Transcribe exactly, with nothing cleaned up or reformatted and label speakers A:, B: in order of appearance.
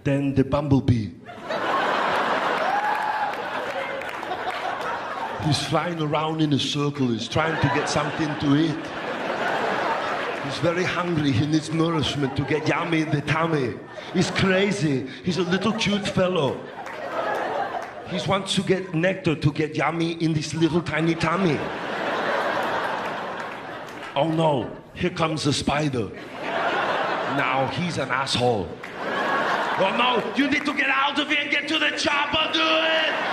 A: than the bumblebee. He's flying around in a circle. He's trying to get something to eat. He's very hungry. He needs nourishment to get yummy in the tummy. He's crazy. He's a little cute fellow. He wants to get nectar to get yummy in this little tiny tummy. Oh no, here comes the spider. Now he's an asshole. Oh no, you need to get out of here and get to the chopper, do it!